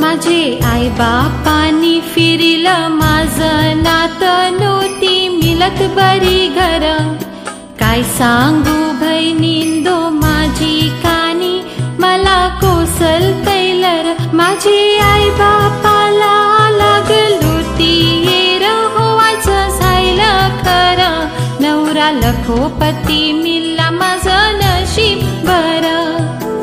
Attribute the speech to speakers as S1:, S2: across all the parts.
S1: माझे आई बापानी फिरिलं माझं नातं नव्हती मिलत बरी घर काय सांगू बहिणींदो माझी कानी मला कोसल तैलर माझी आई बापाला लागलुती येर होवायचं झालं खरं नवरा लखोपती मिल्ला माझं नशीब बरं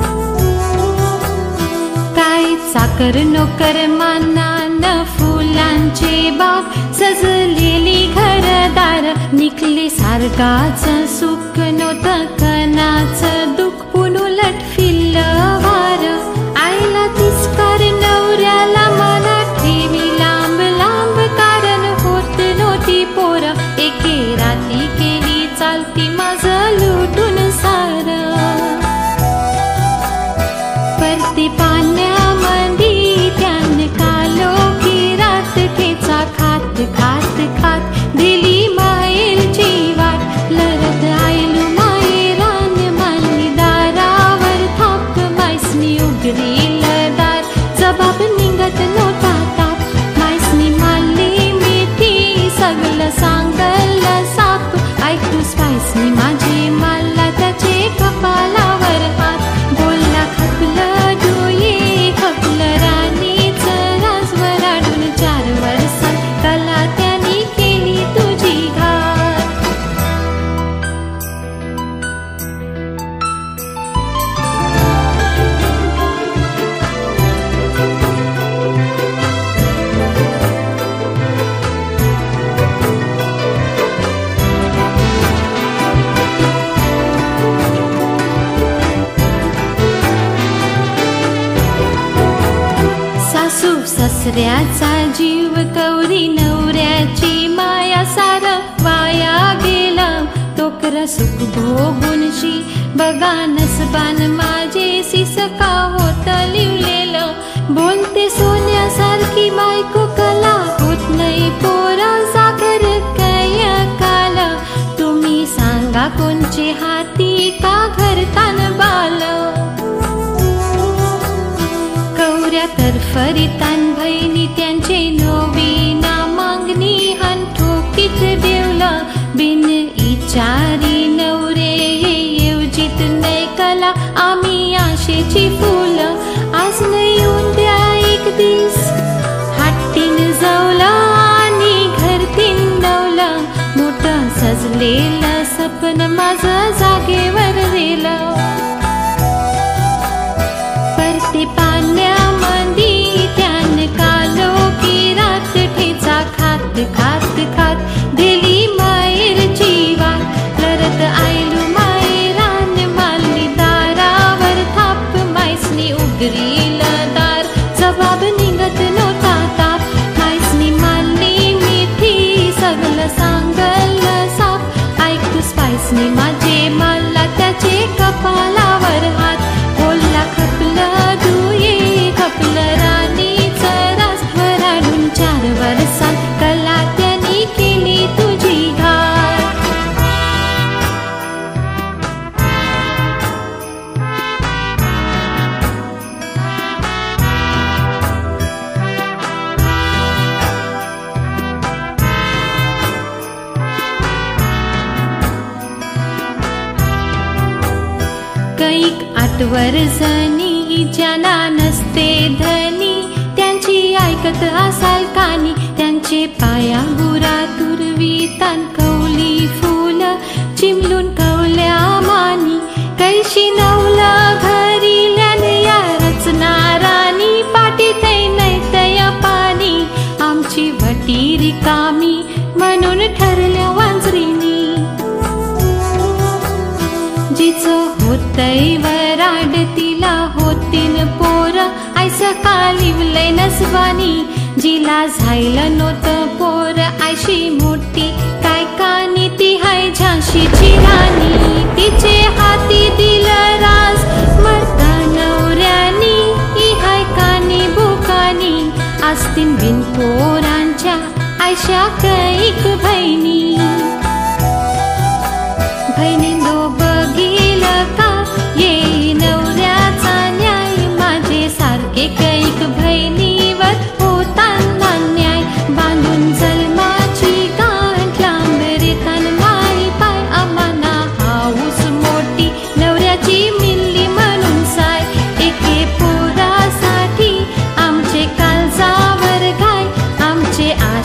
S1: काय चाकर नोकर मानान फुलांचे बाग सजलेली घरदार निकले सारगाचं सुख नव्हतं कणाचं दुःख पुनुलट फिरलं वार आईला तिस्कार नवऱ्याला मना ठेवी लांब लांब कारण होत नव्हती पोर एके राती केली चालती माझं लुटून सार परती पाण्यामंदी त्यान कालो की रात ठेचा खात खात खात दिली मायेलची वाट लढत आयलू मायेरान मानली दारावर थाप मायसनी उघडील दार जबाब निघत नव्हता ताप मायसनी मारली मिठी सगळं सांगलं साप ऐकूस मायसनी माझे मारला त्याचे कपालावर हात बोलला खपलं डोळे खपलं राणीचं राजवर आडून 4 वर्षात कला त्यांनी केली तुझी घात सासू ससऱ्याचा जीव कवरी नवऱ्याची माया सार वाया गेलं तोकर सुख भोगुनशी बघा नसबान माझे सिसका होत लिवलेलं बोलते सोन्यासारखी बायको कला होत नाही पोरा साखर काय काल तुम्ही सांगा कोणचे हाती का घरतान बाल कवऱ्या तरफरीतान बहिणी त्यांचे नवीना मागणी हन ठोकीत देवलं बिन इचारी नवरे येवजीत नाही कला आम्ही आशेची फुलं आज नाही उद्या एक दिस हाटीन जवलं आणि घरतीन नवलं मोठं सजलेलं सपन माझं जागेवर रेलं परते पाण्यामंदी त्यान कालो की रात ठेचा खात खात खात दिली मायेरची वाट लढत आयलू मायेरान मारली दारावर थाप मायसनी उघडील दार जबाब निघत नव्हता ताप मायसनी मारली मिठी सगळं सांगलं साप ऐकूस मायसनी माझे मारला त्याचे कपालावर हात बोलला खपलं डोळे खपलं राणीचं राजवर आडून 4 वर्षात कला त्यांनी केली तुझी घात कैक 8 वर्षांनी ज्यांना नसते धनी त्यांची ऐकत असाल कानी त्यांचे पाया गुरा तुरवीतान कवली फुलं चिमलून कवल्या मानी कैशी नवलं घरील्यान या रचनारानी पाटीत नैतया पाणी आमची वटी रिकामी म्हणून ठरल्या वांजरीनी जिचं होतय वराड तिला होतीन पोर आयस कालिवलय नसवानी जिला झायलं नव्हतं पोर आयशी मोठी काय कानी ती हाय झाशीची राणी तिचे हाती दिलं राज मरता नवऱ्यानी ही हाय कानी बुकानी आस्तीन बिन पोरांच्या आयशा कैक बहिणी बहिणींदो बघील का ये नवऱ्याचा न्याय माझे सारखे कैक बहिणी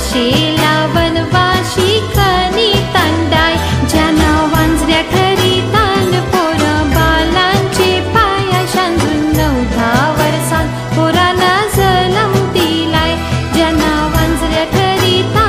S1: शेला वनवाशी खनी तांडाय ज्यांना वांजऱ्या खरी तान पोर बालांचे पाया शांजून 9-10 वर्षांत पोरांना जलम दिलाय ज्यांना वांजऱ्या खरी तान